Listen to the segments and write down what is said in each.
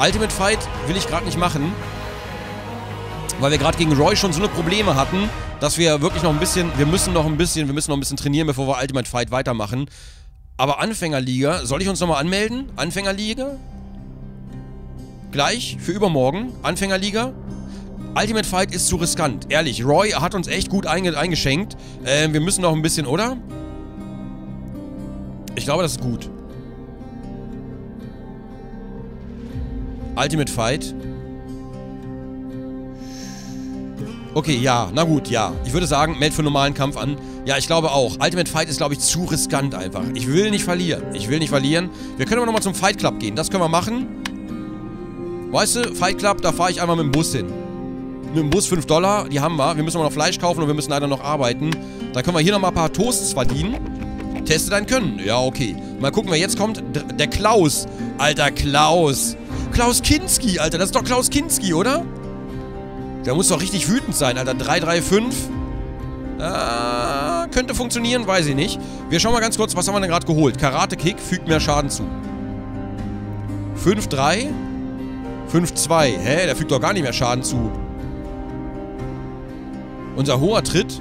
Ultimate Fight will ich gerade nicht machen. Weil wir gerade gegen Roy schon so eine Probleme hatten, dass wir wirklich noch ein bisschen, wir müssen noch ein bisschen trainieren, bevor wir Ultimate Fight weitermachen. Aber Anfängerliga, soll ich uns nochmal anmelden? Anfängerliga? Gleich, für übermorgen. Anfängerliga. Ultimate Fight ist zu riskant. Ehrlich, Roy hat uns echt gut eingeschenkt. Wir müssen noch ein bisschen, oder? Ich glaube, das ist gut. Ultimate Fight. Okay, ja. Na gut, ja. Ich würde sagen, meld für einen normalen Kampf an. Ja, ich glaube auch. Ultimate Fight ist, glaube ich, zu riskant einfach. Ich will nicht verlieren. Ich will nicht verlieren. Wir können aber nochmal zum Fight Club gehen. Das können wir machen. Weißt du, Fight Club, da fahre ich einmal mit dem Bus hin. Mit dem Bus $5, die haben wir. Wir müssen noch Fleisch kaufen und wir müssen leider noch arbeiten. Da können wir hier nochmal ein paar Toasts verdienen. Teste dein Können. Ja, okay. Mal gucken, wer jetzt kommt. Der Klaus. Alter, Klaus. Klaus Kinski, Alter. Das ist doch Klaus Kinski, oder? Der muss doch richtig wütend sein, Alter. 335. Könnte funktionieren, weiß ich nicht. Wir schauen mal ganz kurz, was haben wir denn gerade geholt? Karate-Kick fügt mehr Schaden zu. 5-3. 5-2. Hä? Der fügt doch gar nicht mehr Schaden zu. Unser hoher Tritt.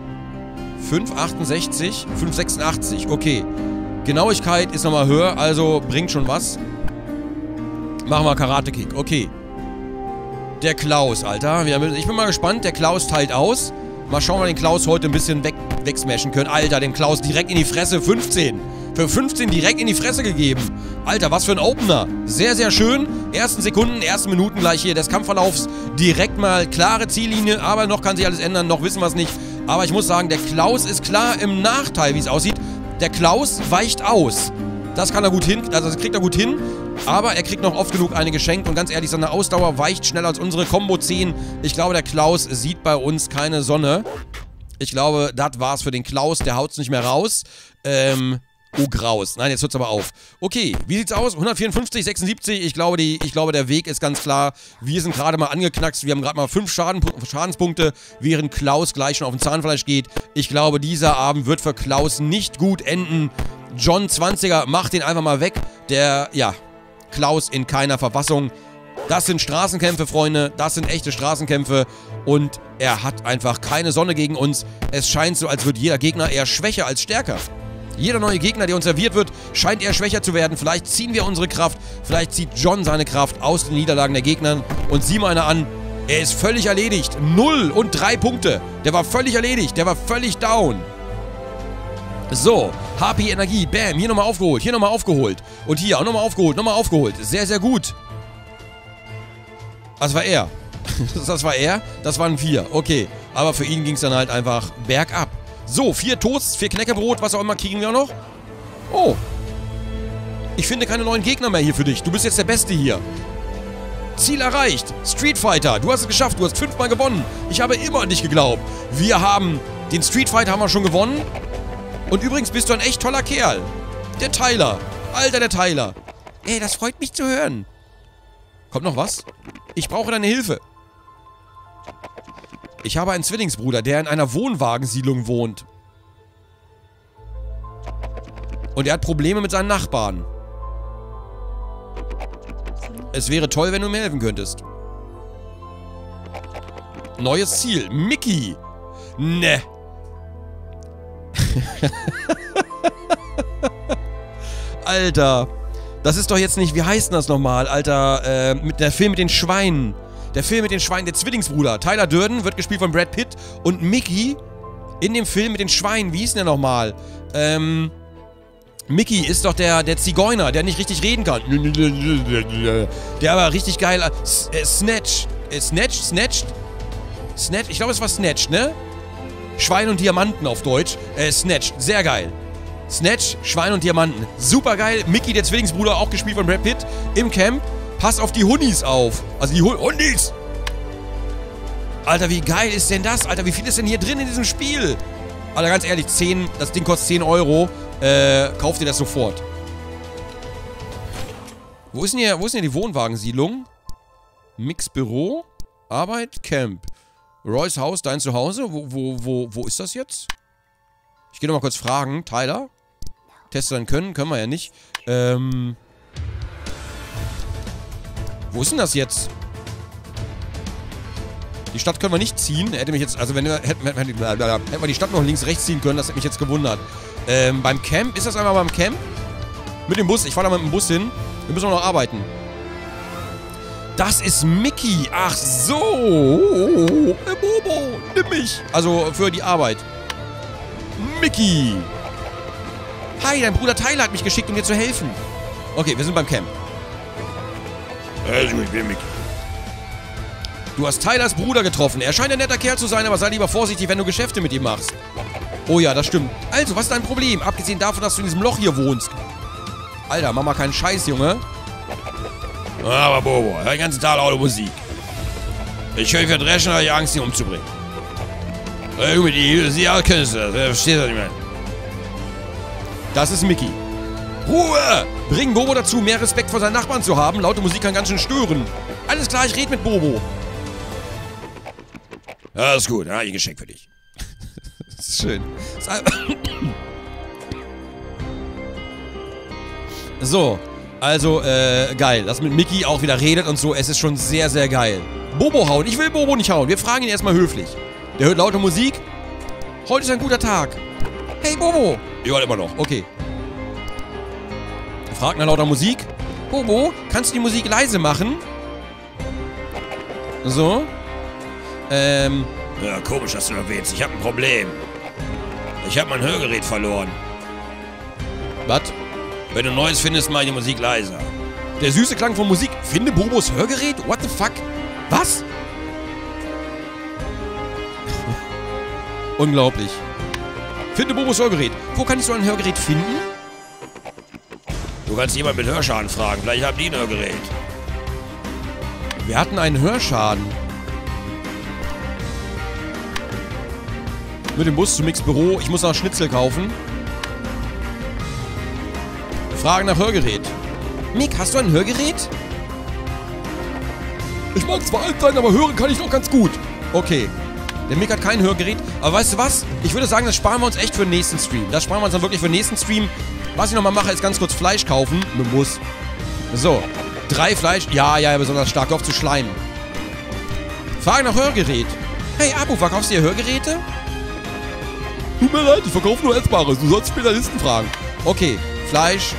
5,68. 5,86. Okay. Genauigkeit ist nochmal höher, also bringt schon was. Machen wir Karate-Kick. Okay. Der Klaus, Alter. Ich bin mal gespannt. Der Klaus teilt aus. Mal schauen, ob wir den Klaus heute ein bisschen wegsmashen können. Alter, dem Klaus direkt in die Fresse. 15. Für 15 direkt in die Fresse gegeben. Alter, was für ein Opener. Sehr, sehr schön. Ersten Sekunden, ersten Minuten gleich hier des Kampfverlaufs. Direkt mal klare Ziellinie. Aber noch kann sich alles ändern. Noch wissen wir es nicht. Aber ich muss sagen, der Klaus ist klar im Nachteil, wie es aussieht. Der Klaus weicht aus. Das kann er gut hin. Also das kriegt er gut hin. Aber er kriegt noch oft genug eine geschenkt. Und ganz ehrlich, seine Ausdauer weicht schneller als unsere Combo 10. Ich glaube, der Klaus sieht bei uns keine Sonne. Ich glaube, das war's für den Klaus. Der haut's nicht mehr raus. Oh, graus. Nein, jetzt hört's aber auf. Okay, wie sieht's aus? 154, 76. Ich glaube, der Weg ist ganz klar. Wir sind gerade mal angeknackst. Wir haben gerade mal 5 Schadenspunkte, während Klaus gleich schon auf den Zahnfleisch geht. Ich glaube, dieser Abend wird für Klaus nicht gut enden. John 20er, macht den einfach mal weg. Der, ja, Klaus in keiner Verfassung. Das sind Straßenkämpfe, Freunde. Das sind echte Straßenkämpfe. Und er hat einfach keine Sonne gegen uns. Es scheint so, als würde jeder Gegner eher schwächer als stärker. Jeder neue Gegner, der uns serviert wird, scheint eher schwächer zu werden. Vielleicht ziehen wir unsere Kraft. Vielleicht zieht John seine Kraft aus den Niederlagen der Gegner. Und sieh mal einer an. Er ist völlig erledigt. 0 und 3 Punkte. Der war völlig erledigt. Der war völlig down. So, HP Energie, bam, hier nochmal aufgeholt, hier nochmal aufgeholt. Und hier auch nochmal aufgeholt, nochmal aufgeholt. Sehr, sehr gut. Das war er. Das war er, das waren 4, okay. Aber für ihn ging es dann halt einfach bergab. So, 4 Toasts, 4 Knäckebrot, was auch immer kriegen wir noch. Oh. Ich finde keine neuen Gegner mehr hier für dich. Du bist jetzt der Beste hier. Ziel erreicht. Street Fighter, du hast es geschafft, du hast 5-mal gewonnen. Ich habe immer an dich geglaubt. Wir haben den Street Fighter haben wir schon gewonnen. Und übrigens bist du ein echt toller Kerl. Der Tyler. Alter, der Tyler. Ey, das freut mich zu hören. Kommt noch was? Ich brauche deine Hilfe. Ich habe einen Zwillingsbruder, der in einer Wohnwagensiedlung wohnt. Und er hat Probleme mit seinen Nachbarn. Es wäre toll, wenn du mir helfen könntest. Neues Ziel. Mickey. Ne. Alter. Das ist doch jetzt nicht... Wie heißt denn das nochmal? Alter, mit der Film mit den Schweinen. Der Film mit den Schweinen, der Zwillingsbruder. Tyler Durden wird gespielt von Brad Pitt. Und Mickey in dem Film mit den Schweinen. Wie hieß denn der nochmal? Mickey ist doch der Zigeuner, der nicht richtig reden kann. Der aber richtig geil... Snatch. Snatched? Ich glaube, es war Snatch, ne? Schwein und Diamanten auf Deutsch. Snatched. Sehr geil. Snatch, Schwein und Diamanten. Super geil. Mickey, der Zwillingsbruder, auch gespielt von Brad Pitt. Im Camp. Pass auf die Hunnis auf. Also die Hunnis. Alter, wie geil ist denn das? Alter, wie viel ist denn hier drin in diesem Spiel? Alter, ganz ehrlich, das Ding kostet 10 Euro. Kauft ihr das sofort. Wo ist denn hier die Wohnwagensiedlung? Mix Büro. Arbeit, Camp. Roys Haus, dein Zuhause? Wo ist das jetzt? Ich gehe nochmal kurz fragen. Tyler? Teste dann können wir ja nicht. Wo ist denn das jetzt? Die Stadt können wir nicht ziehen. Hätte mich jetzt, also wenn wir, hätten wir die Stadt noch links, rechts ziehen können, das hätte mich jetzt gewundert. Beim Camp, ist das einmal beim Camp? Mit dem Bus, ich fahre da mit dem Bus hin. Wir müssen noch arbeiten. Das ist Mickey. Ach so. Bobo, nimm mich. Also für die Arbeit. Mickey. Hi, dein Bruder Tyler hat mich geschickt, um dir zu helfen. Okay, wir sind beim Camp. Also, ich bin Mickey. Du hast Tylers Bruder getroffen. Er scheint ein netter Kerl zu sein, aber sei lieber vorsichtig, wenn du Geschäfte mit ihm machst. Oh ja, das stimmt. Also, was ist dein Problem? Abgesehen davon, dass du in diesem Loch hier wohnst. Alter, mach mal keinen Scheiß, Junge. Aber Bobo, hör den ganzen Tag laute Musik. Ich höre dich verdreschen, habe ich Angst, ihn umzubringen. Irgendwie, sie auch kennst du das. Verstehst du nicht mehr? Das ist Mickey. Ruhe! Bring Bobo dazu, mehr Respekt vor seinen Nachbarn zu haben. Laute Musik kann ganz schön stören. Alles klar, ich rede mit Bobo. Ja, ist gut. Ja, ein Geschenk für dich. Das ist schön. So, also, geil. Dass mit Mickey auch wieder redet und so. Es ist schon sehr, sehr geil. Bobo hauen. Ich will Bobo nicht hauen. Wir fragen ihn erstmal höflich. Der hört laute Musik. Heute ist ein guter Tag. Hey, Bobo. Ja, immer noch. Okay. Wir fragen nach lauter Musik. Bobo, kannst du die Musik leise machen? So. Ja, komisch, dass du erwähnst. Ich habe ein Problem. Ich habe mein Hörgerät verloren. Was? Wenn du ein neues findest, mach ich die Musik leiser. Der süße Klang von Musik. Finde Bobos Hörgerät? What the fuck? Was? Unglaublich. Finde Bobos Hörgerät. Wo kann ich so ein Hörgerät finden? Du kannst jemanden mit Hörschaden fragen. Vielleicht haben die ein Hörgerät. Wir hatten einen Hörschaden. Mit dem Bus zu Mix Büro. Ich muss noch Schnitzel kaufen. Wir fragen nach Hörgerät. Mick, hast du ein Hörgerät? Ich mag zwar alt sein, aber hören kann ich doch ganz gut. Okay. Der Mick hat kein Hörgerät. Aber weißt du was? Ich würde sagen, das sparen wir uns echt für den nächsten Stream. Das sparen wir uns dann wirklich für den nächsten Stream. Was ich nochmal mache, ist ganz kurz Fleisch kaufen. Mit dem Bus. So. 3 Fleisch. Ja, besonders stark. Hör auf zu schleimen. Fragen nach Hörgerät. Hey, Abu, verkaufst du hier Hörgeräte? Tut mir leid, ich verkaufe nur Essbares. Du sollst Spezialisten fragen. Okay. Fleisch.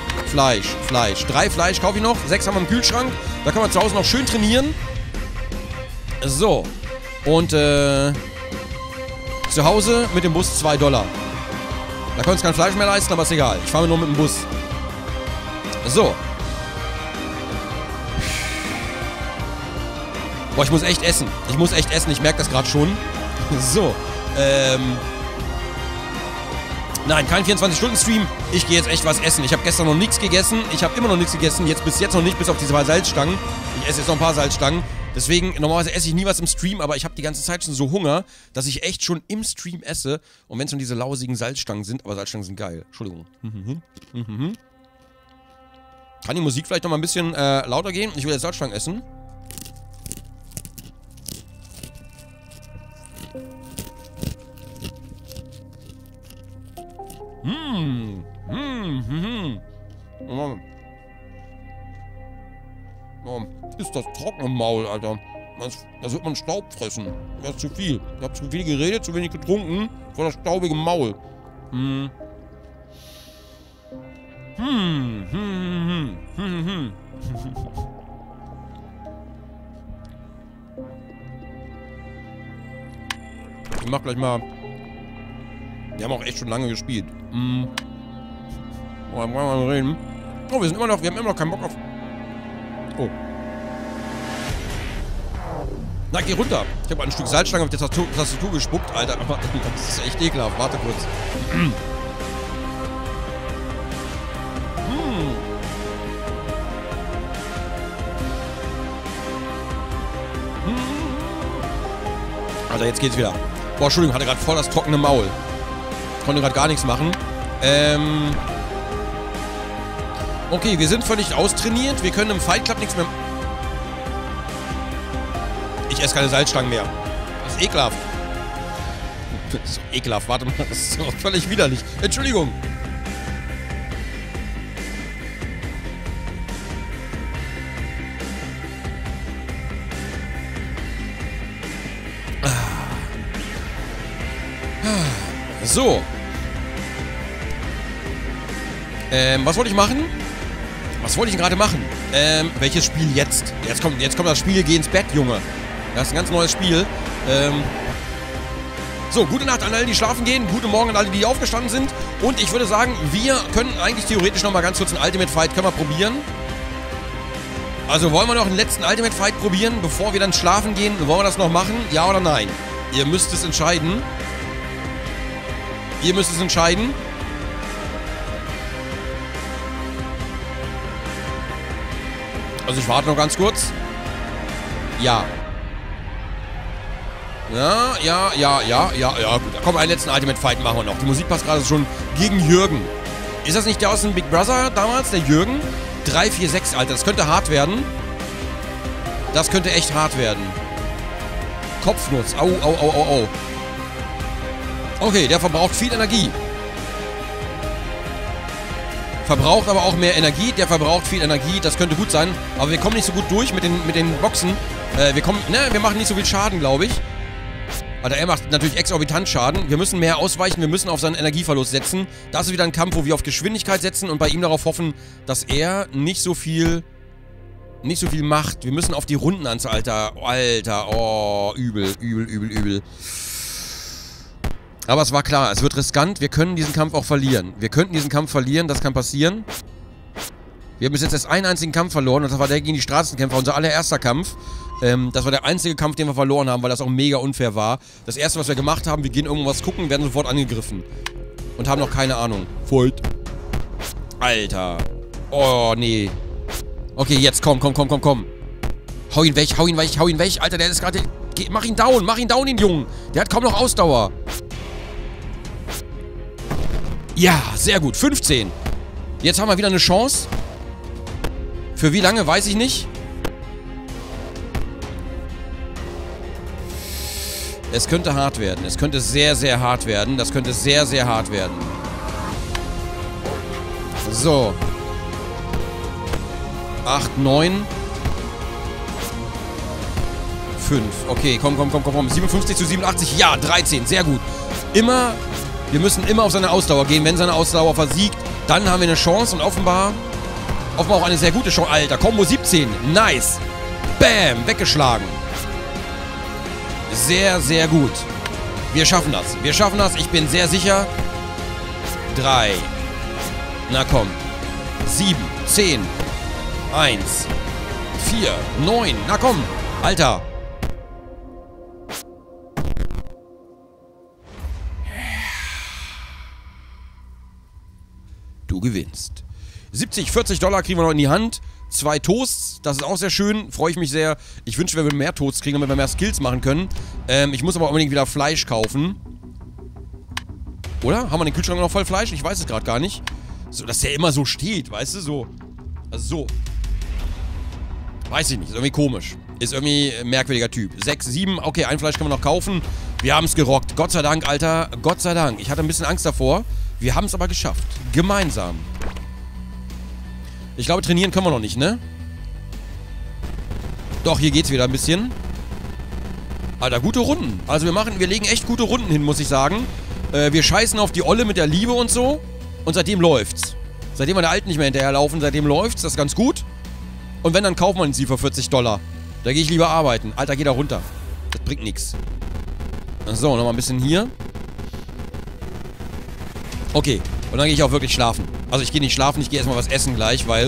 3 Fleisch kaufe ich noch. 6 haben wir im Kühlschrank. Da können wir zu Hause noch schön trainieren. So. Und, zu Hause mit dem Bus $2. Da können wir uns kein Fleisch mehr leisten, aber ist egal. Ich fahre nur mit dem Bus. So. Boah, ich muss echt essen. Ich merke das gerade schon. So. Nein, kein 24-Stunden-Stream. Ich gehe jetzt echt was essen. Ich habe gestern noch nichts gegessen. Ich habe immer noch nichts gegessen. Bis jetzt noch nicht, bis auf diese 2 Salzstangen. Ich esse jetzt noch ein paar Salzstangen. Deswegen, normalerweise esse ich nie was im Stream, aber ich habe die ganze Zeit schon so Hunger, dass ich echt schon im Stream esse. Und wenn es nur diese lausigen Salzstangen sind, aber Salzstangen sind geil. Entschuldigung. Kann die Musik vielleicht noch mal ein bisschen lauter gehen? Ich will jetzt Salzstangen essen. Oh, ist das trocken im Maul, Alter. Das wird man Staub fressen. Das ist zu viel. Ich habe zu viel geredet, zu wenig getrunken. Vor das staubige Maul. Ich mach gleich mal... Wir haben auch echt schon lange gespielt. Oh, dann wollen wir mal reden. Oh, wir haben immer noch keinen Bock auf... Oh. Na, geh runter. Ich habe ein Stück Salzstange auf die Tastatur gespuckt, Alter. Aber das ist echt ekelhaft. Warte kurz. Alter, jetzt geht's wieder. Boah, Entschuldigung, hatte gerade voll das trockene Maul. Konnte gerade gar nichts machen. Okay, wir sind völlig austrainiert. Wir können im Fight Club nichts mehr... Ich esse keine Salzstangen mehr. Das ist ekelhaft. Das ist so ekelhaft. Warte mal, das ist doch völlig widerlich. Entschuldigung. So. Was wollte ich machen? Was wollte ich denn gerade machen? Welches Spiel jetzt? Jetzt kommt das Spiel, geh ins Bett, Junge. Das ist ein ganz neues Spiel. So, gute Nacht an alle, die schlafen gehen. Guten Morgen an alle, die aufgestanden sind. Und ich würde sagen, wir können eigentlich theoretisch nochmal ganz kurz einen Ultimate Fight, können wir probieren. Also wollen wir noch einen letzten Ultimate Fight probieren, bevor wir dann schlafen gehen? Wollen wir das noch machen? Ja oder nein? Ihr müsst es entscheiden. Ihr müsst es entscheiden. Also ich warte noch ganz kurz. Ja. Ja, gut. Komm, einen letzten Ultimate Fight machen wir noch. Die Musik passt gerade schon gegen Jürgen. Ist das nicht der aus dem Big Brother damals, der Jürgen? 3-4-6, Alter. Das könnte hart werden. Das könnte echt hart werden. Kopfnuss. Au, au, au, au, au. Okay, der verbraucht viel Energie. Verbraucht aber auch mehr Energie. Der verbraucht viel Energie. Das könnte gut sein. Aber wir kommen nicht so gut durch mit den Boxen. Wir machen nicht so viel Schaden, glaube ich. Alter, er macht natürlich exorbitant Schaden. Wir müssen mehr ausweichen. Wir müssen auf seinen Energieverlust setzen. Das ist wieder ein Kampf, wo wir auf Geschwindigkeit setzen und bei ihm darauf hoffen, dass er nicht so viel macht. Wir müssen auf die Rundenanzahl, Alter. Alter, oh, übel. Aber es war klar, es wird riskant. Wir können diesen Kampf auch verlieren. Wir könnten diesen Kampf verlieren, das kann passieren. Wir haben bis jetzt erst einen einzigen Kampf verloren und das war der gegen die Straßenkämpfer, unser allererster Kampf. Das war der einzige Kampf, den wir verloren haben, weil das auch mega unfair war. Das erste, was wir gemacht haben, wir gehen irgendwas gucken, werden sofort angegriffen. Und haben noch keine Ahnung. Fight. Alter. Oh, nee. Okay, jetzt komm. Hau ihn weg. Alter, der ist gerade... Mach ihn down, den Jungen. Der hat kaum noch Ausdauer. Ja, sehr gut. 15. Jetzt haben wir wieder eine Chance. Für wie lange, weiß ich nicht. Es könnte hart werden. Es könnte sehr, sehr hart werden. Das könnte sehr, sehr hart werden. So. 8, 9. 5. Okay, komm. 57 zu 87. Ja, 13. Sehr gut. Wir müssen immer auf seine Ausdauer gehen. Wenn seine Ausdauer versiegt, dann haben wir eine Chance. Und offenbar auch eine sehr gute Chance. Alter, Combo 17. Nice. Bam. Weggeschlagen. Sehr, sehr gut. Wir schaffen das. Ich bin sehr sicher. 3. Na komm. 7, 10. 1. 4, 9. Na komm. Alter. Du gewinnst. 40 Dollar kriegen wir noch in die Hand. 2 Toasts, das ist auch sehr schön. Freue ich mich sehr. Ich wünsche, wir würden mehr Toasts kriegen, damit wir mehr Skills machen können. Ich muss aber unbedingt wieder Fleisch kaufen. Oder? Haben wir den Kühlschrank noch voll Fleisch? Ich weiß es gerade gar nicht. So, dass der immer so steht, weißt du? So. Also so. Weiß ich nicht. Ist irgendwie komisch. Ist irgendwie ein merkwürdiger Typ. 6, 7. Okay, ein Fleisch können wir noch kaufen. Wir haben es gerockt. Gott sei Dank, Alter. Gott sei Dank. Ich hatte ein bisschen Angst davor. Wir haben es aber geschafft. Gemeinsam. Ich glaube, trainieren können wir noch nicht, ne? Doch, hier geht's wieder ein bisschen. Alter, gute Runden. Also wir legen echt gute Runden hin, muss ich sagen. Wir scheißen auf die Olle mit der Liebe und so. Und seitdem läuft's. Seitdem wir der Alten nicht mehr hinterherlaufen, seitdem läuft's. Das ist ganz gut. Und wenn, dann kaufen wir sie für 40 Dollar. Da gehe ich lieber arbeiten. Alter, geh da runter. Das bringt nichts. So, nochmal ein bisschen hier. Okay. Und dann gehe ich auch wirklich schlafen. Also ich gehe nicht schlafen, ich gehe erstmal was essen gleich, weil...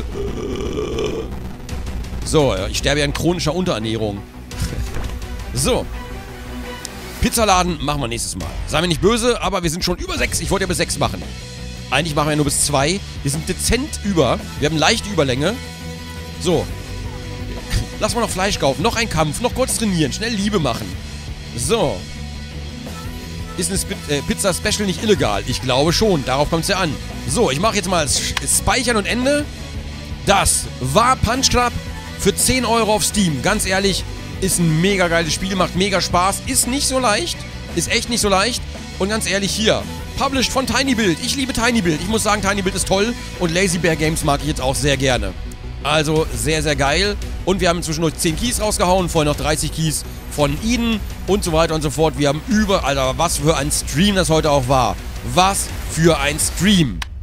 So, ich sterbe ja in chronischer Unterernährung. So. Pizzaladen machen wir nächstes Mal. Sei mir nicht böse, aber wir sind schon über 6. Ich wollte ja bis 6 machen. Eigentlich machen wir ja nur bis 2. Wir sind dezent über. Wir haben leichte Überlänge. So. Lass mal noch Fleisch kaufen. Noch ein Kampf. Noch kurz trainieren. Schnell Liebe machen. So. Ist eine Pizza-Special nicht illegal? Ich glaube schon. Darauf kommt es ja an. So, ich mache jetzt mal Speichern und Ende. Das war Punch Club für 10 Euro auf Steam. Ganz ehrlich, ist ein mega geiles Spiel. Macht mega Spaß. Ist nicht so leicht. Ist echt nicht so leicht. Und ganz ehrlich, hier. Published von tinyBuild. Ich liebe tinyBuild. Ich muss sagen, tinyBuild ist toll. Und Lazy Bear Games mag ich jetzt auch sehr gerne. Also, sehr, sehr geil. Und wir haben zwischendurch 10 Keys rausgehauen, vorher noch 30 Keys von Eden und so weiter und so fort. Wir haben Alter, was für ein Stream das heute auch war. Was für ein Stream.